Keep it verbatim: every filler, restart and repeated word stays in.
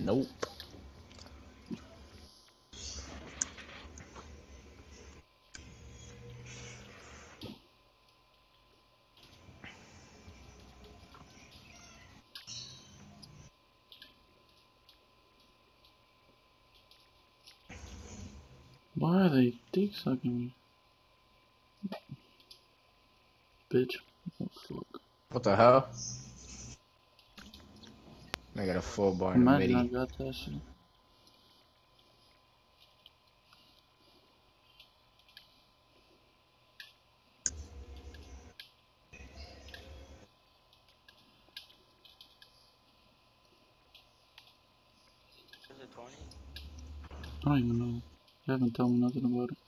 Nope. Why are they dick sucking me? Bitch. Oh, fuck. What the hell? I got a full bar in the Imagine I midi. got that shit. Is it twenty? I don't even know. They haven't told me nothing about it.